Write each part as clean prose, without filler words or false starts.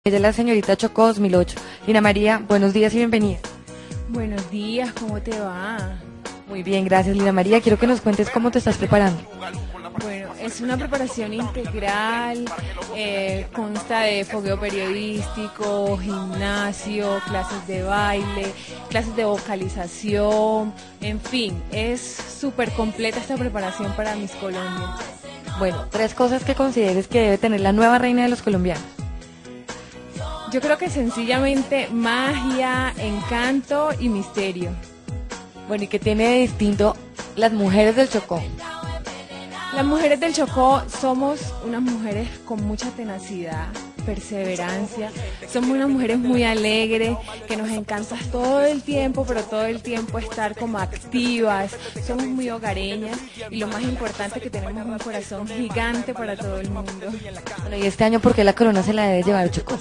Ella es la señorita Chocó 2008. Lina María, buenos días y bienvenida. Buenos días, ¿cómo te va? Muy bien, gracias Lina María. Quiero que nos cuentes cómo te estás preparando. Bueno, es una preparación integral, consta de fogueo periodístico, gimnasio, clases de baile, clases de vocalización, en fin, es súper completa esta preparación para Miss Colombia. Bueno, 3 cosas que consideres que debe tener la nueva reina de los colombianos. Yo creo que sencillamente magia, encanto y misterio. Bueno, ¿y qué tiene de distinto las mujeres del Chocó? Las mujeres del Chocó somos unas mujeres con mucha tenacidad, perseverancia, somos unas mujeres muy alegres, que nos encanta todo el tiempo, pero todo el tiempo estar como activas, somos muy hogareñas y lo más importante que tenemos un corazón gigante para todo el mundo. Bueno, y este año, ¿por qué la corona se la debe llevar Chocó?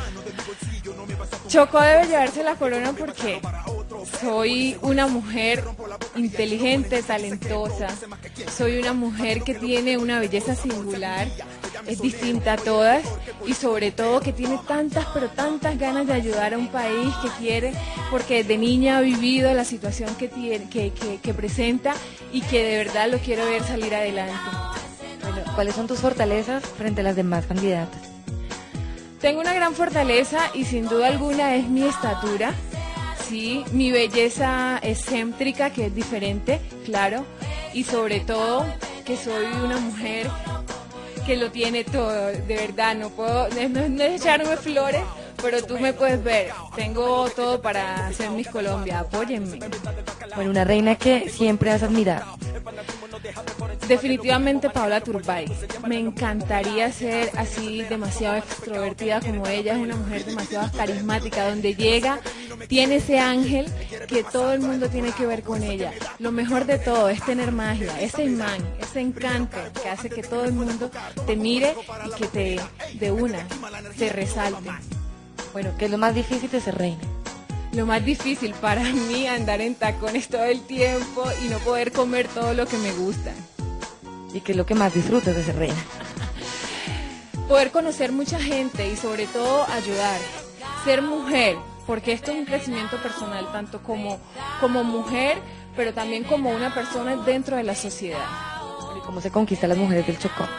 Chocó debe llevarse la corona porque soy una mujer inteligente, talentosa, soy una mujer que tiene una belleza singular, es distinta a todas y sobre todo que tiene tantas, pero tantas ganas de ayudar a un país que quiere, porque desde niña ha vivido la situación que presenta y que de verdad lo quiero ver salir adelante. Bueno, ¿cuáles son tus fortalezas frente a las demás candidatas? Tengo una gran fortaleza y sin duda alguna es mi estatura. Sí, mi belleza excéntrica, que es diferente, claro, y sobre todo que soy una mujer que lo tiene todo, de verdad, no es echarme flores, pero tú me puedes ver, tengo todo para hacer Miss Colombia, apóyenme. Bueno, una reina que siempre has admirado. Definitivamente Paola Turbay. Me encantaría ser así demasiado extrovertida como ella. Es una mujer demasiado carismática. Donde llega, tiene ese ángel que todo el mundo tiene que ver con ella. Lo mejor de todo es tener magia, ese imán, ese encanto que hace que todo el mundo te mire y que te resalte. Bueno, ¿qué es lo más difícil de ser reina? Lo más difícil para mí andar en tacones todo el tiempo y no poder comer todo lo que me gusta. ¿Y qué es lo que más disfrutas de ser reina? Poder conocer mucha gente y sobre todo ayudar. Ser mujer, porque esto es un crecimiento personal, tanto como mujer, pero también como una persona dentro de la sociedad. ¿Y cómo se conquistan las mujeres del Chocó?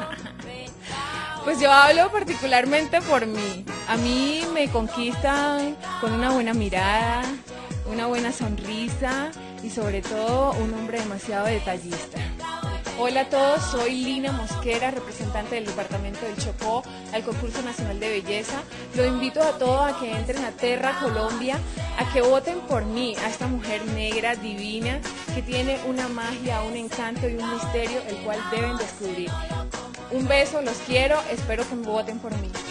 Pues yo hablo particularmente por mí. A mí me conquistan con una buena mirada, una buena sonrisa y sobre todo un hombre demasiado detallista. Hola a todos, soy Lina Mosquera, representante del departamento del Chocó al concurso nacional de belleza. Lo invito a todos a que entren a Terra Colombia, a que voten por mí, a esta mujer negra, divina, que tiene una magia, un encanto y un misterio el cual deben descubrir. Un beso, los quiero, espero que voten por mí.